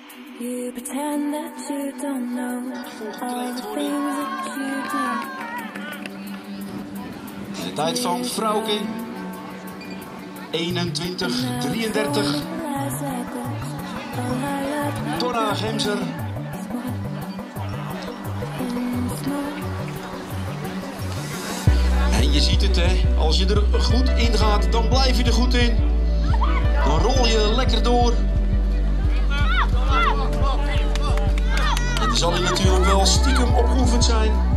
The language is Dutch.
You pretend that you don't know all the things that you do. De tijd van Frauke. 21:33. Donna Gemser. En je ziet het, hè. Als je er goed in gaat, dan blijf je er goed in. Dan rol je lekker door. En dan zal je natuurlijk wel stiekem opgeoefend zijn.